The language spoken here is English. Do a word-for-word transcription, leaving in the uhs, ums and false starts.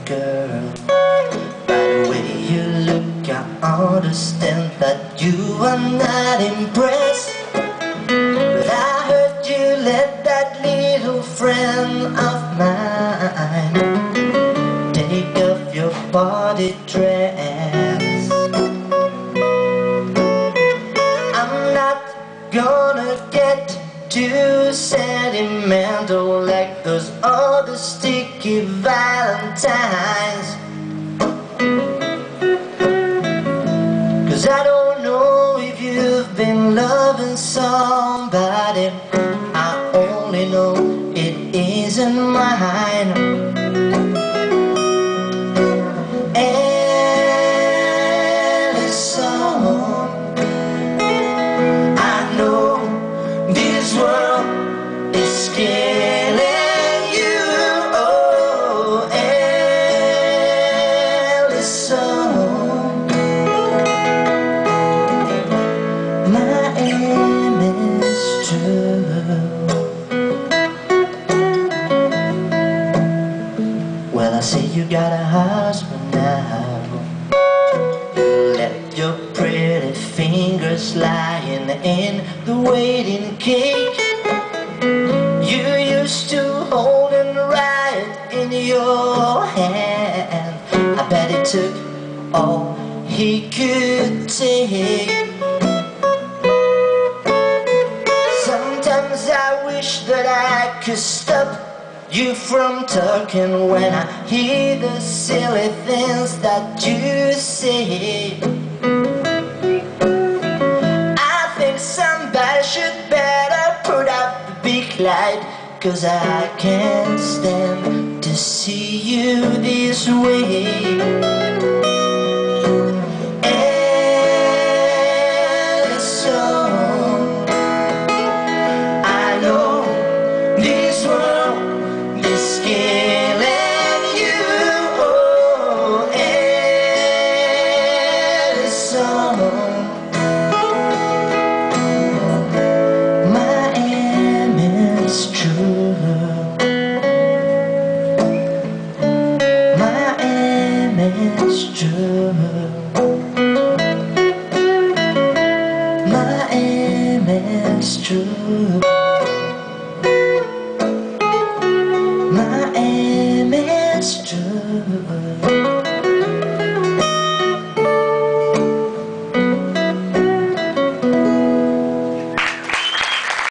girl. By the way you look, I understand that you are not impressed. But I heard you let that little friend of mine take off your body dress. I'm not gonna get too sentimental like those other sticky valentines, 'cause I don't know if you've been loving somebody. I only know it isn't mine. Killing you, oh, Allison. My aim is true. Well, I see you got a husband now. You left your pretty fingers lying in the waiting cake. You used to hold and write in your hand. I bet it took all he could take. Sometimes I wish that I could stop you from talking when I hear the silly things that you say. I think somebody should better put up big light, 'cause I can't stand to see you this way. Allison, I know this world is killing you, oh, Allison. It's true. My aim is true. My aim is true.